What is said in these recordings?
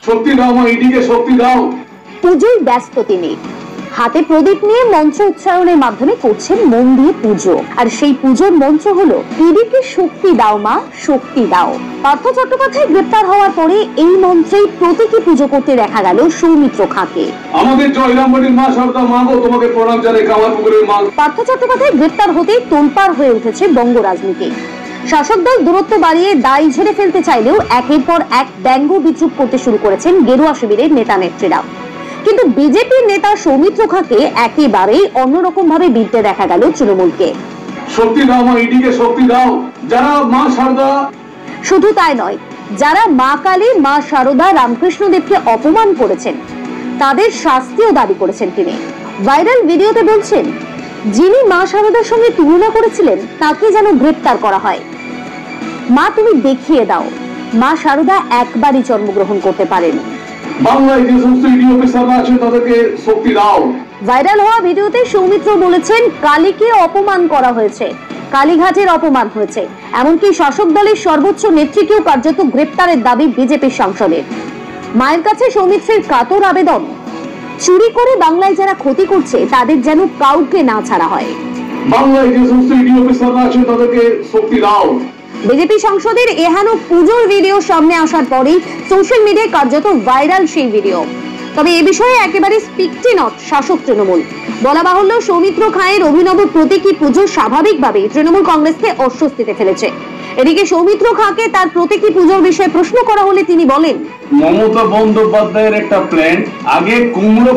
শক্তি দাও মা, ইডিকে শক্তি দাও। পুজোয় ব্যস্ত তিনি, হাতে প্রদীপ নিয়ে মন্ত্র উচ্চারণের মাধ্যমে করছেন মন দিয়ে পুজো। আর সেই পুজোর মন্ত্র হলো ইডিকে শক্তি দাও মা, শক্তি দাও। পার্থ চট্টোপাধ্যায় গ্রেপ্তার হওয়ার পরে এই মন্ত্রেই প্রতীকী পুজো করতে দেখা গেল সৌমিত্র খাঁকে। আমাদের জয়রামবাড়ির মা সারদা, মা গো তোমাকে প্রণাম জানাই, কামারপুকুরের মা। পার্থ চট্টোপাধ্যায় গ্রেপ্তার হতেই তোলপাড় হয়ে উঠেছে বঙ্গ রাজনীতি। শাসক দল দূরত্ব বাড়িয়ে দায় ঝেড়ে ফেলতে চাইলেও একের পর এক ব্যঙ্গ বিদ্রুপ করতে শুরু করেছেন গেরুয়া শিবিরের নেতা নেত্রীরা। কিন্তু বিজেপির নেতা সৌমিত্র খাঁকে একেবারেই অন্যরকম ভাবে বিদ্যে দেখা গেল তৃণমূলকে। শক্তি দাও মা, ইডিকে শক্তি দাও। যারা মা সারদা, শুধু তাই নয়, যারা মা কালী, মা শারদা, রামকৃষ্ণদেবকে অপমান করেছেন তাদের শাস্তিও দাবি করেছেন তিনি। ভাইরাল ভিডিওতে বলছেন, যিনি মা শারদার সঙ্গে তুলনা করেছিলেন তাকে যেন গ্রেপ্তার করা হয়। মা তুমি দেখিয়ে দাও, মা শারদা একবারই জন্মগ্রহণ করতে পারেন। বাংলায় যে সমস্ত ইডি অফিসাররা আছে তাদেরকে শক্তি দাও। ভাইরাল হওয়া ভিডিওতে সৌমিত্র বলেছেন, কালীকে অপমান করা হয়েছে, কালীঘাটের অপমান হয়েছে, এমনকি শাসক দলের সর্বোচ্চ নেত্রীকেও কার্যত গ্রেপ্তারের দাবি বিজেপির সাংসদের। মায়ের কাছে সৌমিত্রের কাতর আবেদন, চুরি করে বাংলায় যারা ক্ষতি করছে তাদের যেন কাউকে না ছাড়া হয়। বাংলায় যে সমস্ত ইডি অফিসাররা আছে তাদেরকে শক্তি দাও। বিজেপি সাংসদের এহেন পুজোর ভিডিও সামনে আসার পরেই সোশ্যাল মিডিয়ায় কার্যত ভাইরাল সেই ভিডিও। তবে এ বিষয়ে একেবারে স্পিকটি নট শাসক তৃণমূল। বলা বাহুল্য, সৌমিত্র খাঁয়ের অভিনব প্রতীকী পুজো স্বাভাবিকভাবেই তৃণমূল কংগ্রেসকে অস্বস্তিতে ফেলেছে। এদিকে সৌমিত্র খাঁকে তার প্রতীকী পুজোর বিষয়ে প্রশ্ন করা হলে তিনি বলেন, মমতা বন্দ্যোপাধ্যায়ের একটা প্ল্যান, আগে কুমড়ো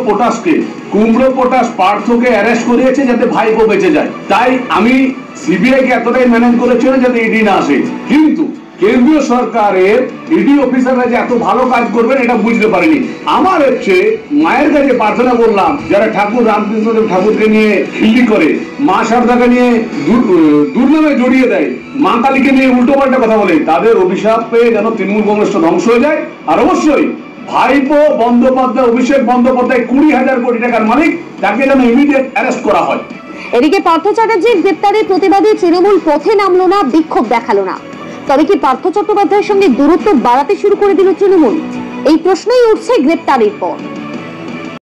পটাশ পার্থকে অ্যারেস্ট করিয়েছে যাতে ভাইপো বেঁচে যায়। তাই আমি সিবিআই কে এতটাই ম্যানেজ করেছিল যাতে ইডি না আসে। কিন্তু কেন্দ্রীয় সরকারের ইডি অফিসাররা যে এত ভালো কাজ করবেন এটা বুঝতে পারিনি। আমার হচ্ছে মায়ের কাছে প্রার্থনা করলাম, যারা ঠাকুর রামকৃষ্ণদেব ঠাকুরকে নিয়ে খিল্লি করে, মা শারদাকে নিয়ে দুর্নামে জড়িয়ে দেয়, মা কালীকে নিয়ে উল্টো পাল্টা কথা বলে, তাদের অভিশাপ পেয়ে যেন তৃণমূল কংগ্রেসটা ধ্বংস হয়ে যায়। আর অবশ্যই ভাইপো বন্দ্যোপাধ্যায়, অভিষেক বন্দ্যোপাধ্যায় 20,000 কোটি টাকার মালিক, তাকে যেন ইমিডিয়েট অ্যারেস্ট করা হয়। এদিকে পার্থ চ্যাটার্জির গ্রেপ্তারের প্রতিবাদে তৃণমূল পথে নামলো না, বিক্ষোভ দেখালো না। তবে কি পার্থ চট্টোপাধ্যায়ের সঙ্গে দূরত্ব বাড়াতে শুরু করে দিল তৃণমূল? এই প্রশ্নই উঠছে গ্রেপ্তারের পর।